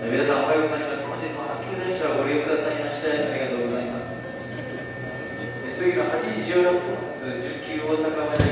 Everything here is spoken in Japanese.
皆さんおはようございます。本日も阪急電車をご利用くださいましてありがとうございます。次の8時16分発、19大阪まで